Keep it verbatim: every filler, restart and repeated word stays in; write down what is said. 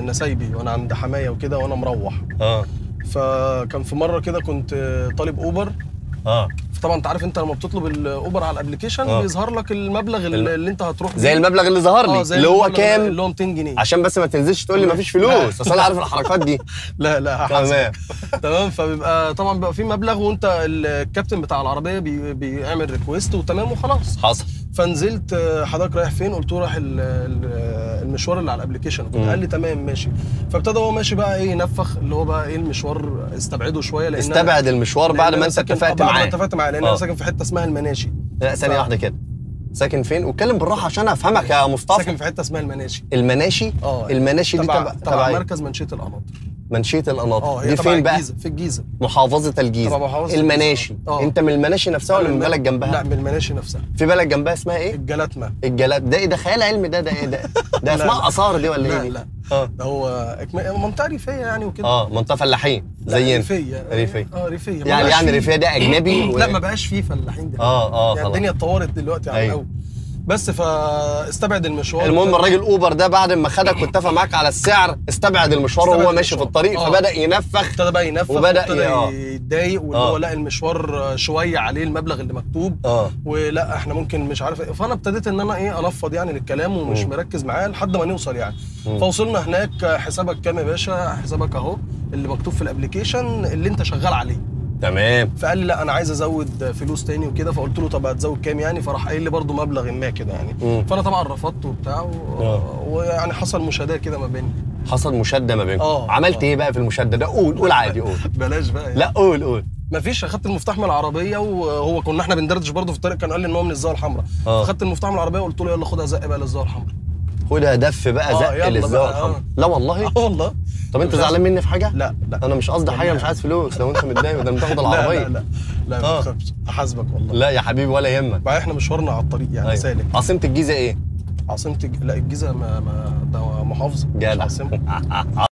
النسايبي وانا عند حمايه وكده وانا مروح. اه فكان في مره كده كنت طالب اوبر. اه طبعا انت عارف انت لما بتطلب الاوبر على الابلكيشن آه. بيظهر لك المبلغ اللي, اللي انت هتروح بيه. زي المبلغ اللي ظهر لي اللي هو كام؟ اللي هو ميتين جنيه. عشان بس ما تنزلش تقول لي مفيش فلوس، اصل انا عارف الحركات دي. لا لا تمام تمام. فبيبقى طبعا بيبقى في مبلغ وانت الكابتن بتاع العربيه بي بيعمل ريكويست وتمام وخلاص. حصل. فنزلت حضرتك رايح فين؟ قلت له رايح المشوار اللي على الابلكيشن. قال لي تمام ماشي. فابتدى هو ماشي بقى ايه ينفخ اللي هو بقى ايه المشوار استبعده شويه لان استبعد المشوار بعد ما انت اتفقت معاه. بعد ما اتفقت معاه لان انا ساكن في حته اسمها المناشي. لا ثانيه ف... واحده كده، ساكن فين؟ واتكلم بالراحه عشان افهمك يا مصطفى. ساكن في حته اسمها المناشي. المناشي؟ اه المناشي دي تبع تبع مركز منشيه القناطر. منشيه القناطر اه دي فين بقى؟ الجيزة. في الجيزه، محافظه الجيزه. محافظة المناشي. اه انت من المناشي نفسها ولا من بلد جنبها؟ لا من المناشي نفسها. في بلد جنبها اسمها ايه؟ الجلاتمه. الجلات ده ايه ده؟ خيال علمي ده ده ايه ده؟ ده اسمها اثار دي ولا ايه؟ لا لا اه ده هو منطقه ريفيه يعني وكده. اه منطقه فلاحين زينا. ريفيه ريفيه اه ريفيه يعني يعني ريفيه ده اجنبي و... لا ما بقاش فيه فلاحين دلوقتي. اه اه يعني الدنيا اتطورت دلوقتي عن الاول. بس فاستبعد المشوار. المهم الراجل اوبر ده بعد ما خدك واتفق معاك على السعر استبعد المشوار وهو ماشي في الطريق. آه. فبدا ينفخ ابتدى بقى ينفخ وبدا يتضايق واللي هو لا المشوار شويه عليه المبلغ اللي مكتوب. اه ولا احنا ممكن مش عارف ايه. فانا ابتديت ان انا ايه انفض يعني للكلام ومش م. مركز معاه لحد ما نوصل يعني. م. فوصلنا هناك. حسابك كام يا باشا؟ حسابك اهو اللي مكتوب في الابلكيشن اللي انت شغال عليه. تمام. فقال لي لا انا عايز ازود فلوس تاني وكده. فقلت له طب هتزود كام يعني؟ فراح قايل لي برده مبلغ ما كده يعني. مم. فانا طبعا رفضت وبتاع و... ويعني حصل مشاده كده ما بيننا. حصل مشاده ما بينكم. اه عملت آه. ايه بقى في المشاده ده؟ قول قول عادي قول. بلاش بقى يعني. لا قول قول. مفيش. اخدت المفتاح من العربيه وهو كنا احنا بندردش برده في الطريق. كان قال لي ان هو من الزاويه الحمراء. اخدت المفتاح من العربيه وقلت له يلا خدها زق بقى للزاويه الحمراء. خدها دف بقى زق آه للزاويه الحمراء. آه. لا والله. اه والله. طب انت زعلان مني في حاجه؟ لا لا انا مش قصدي حاجه. مش عايز فلوس. لو انت متضايق ده بتاخد العربيه. لا لا لا لا ما تخافش احاسبك والله. لا يا حبيبي ولا يهمك. بقى احنا مشوارنا على الطريق يعني. أيوة. سالك. عاصمه الجيزه ايه؟ عاصمه الج... لا الجيزه ما, ما ده محافظه. جدع. عاصمه